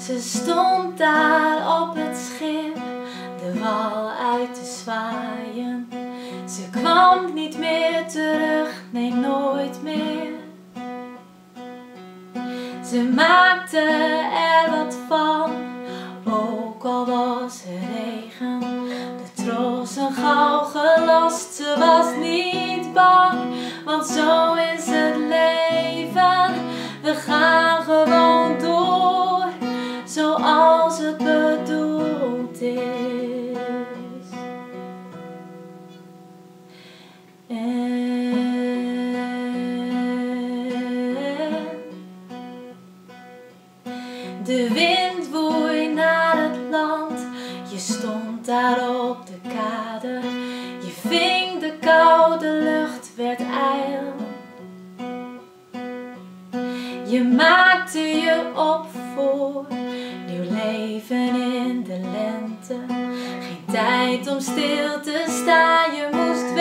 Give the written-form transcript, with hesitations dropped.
Ze stond daar op het schip, de wal uit te zwaaien. Ze kwam niet meer terug, nee nooit meer. Ze maakte er wat van, ook al was er regen. De trossen gauw gelast, ze was niet bang, want zo is het leven. We gaan gewoon door, zoals het bedoeld is. De wind woei naar het land, je stond daar op de kade. Je ving de koude lucht, werd ijl. Je maakte je op voor nieuw leven in de lente. Geen tijd om stil te staan, je moest